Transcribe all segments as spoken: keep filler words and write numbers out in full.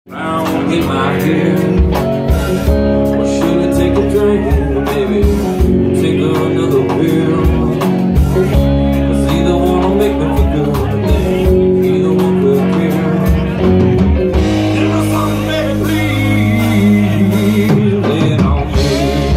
Round in my head, or should I take a drink, or maybe take another pill? Cause either one will make me feel good today, either one will kill. Give me something, baby, please, lay it on me.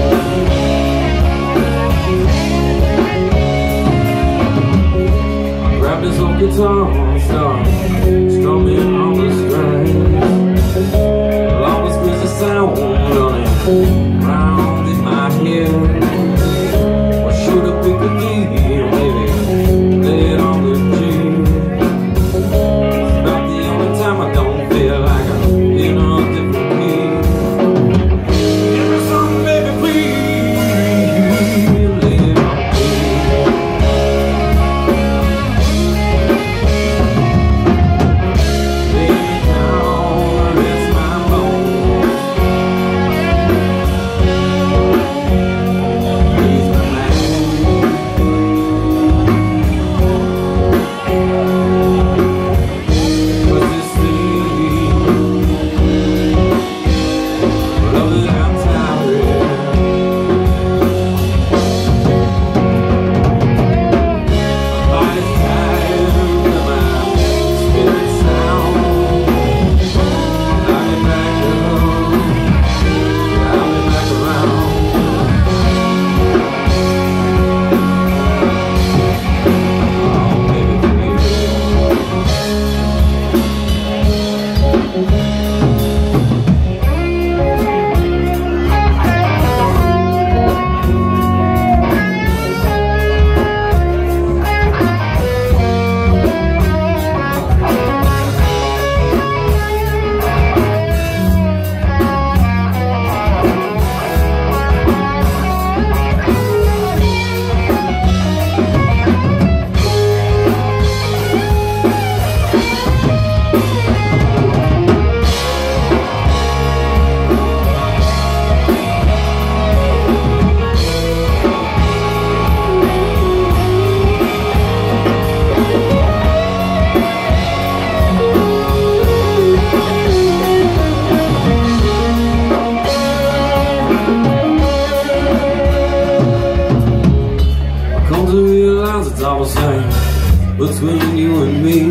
I grab this old guitar and start strumming on the strings. Always was a sound running round in my head. Or should I pick a D, or maybe lay it on the G? It's about the only time I don't feel like I'm in a different key. Give me something, baby, please, lay it on me. Lay it down, rest my bones. He's my man. What's this thing? Love that I'm tired. My body's tired, my spirit's sound. I'll be back up, I'll be back around. Oh, baby, come to realize it's all the same between you and me.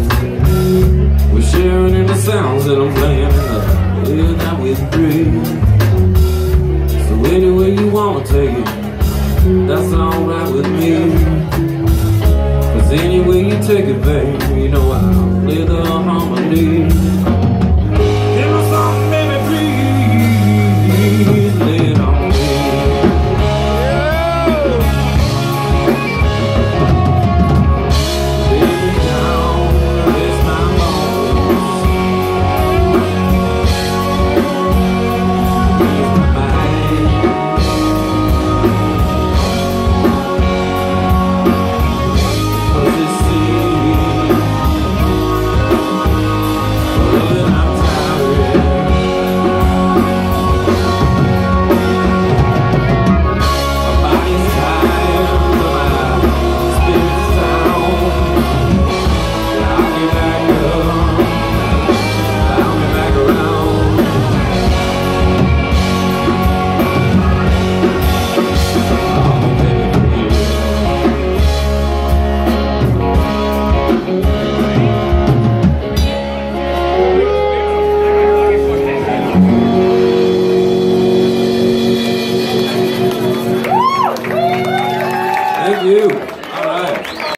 We're sharing in the sounds that I'm playing in the air that we breathe. So any way you wanna take it, that's alright with me. Cause any way you take it, babe, you know I'll play the harmony. Give me something, baby, please, lay it on me. Thank you.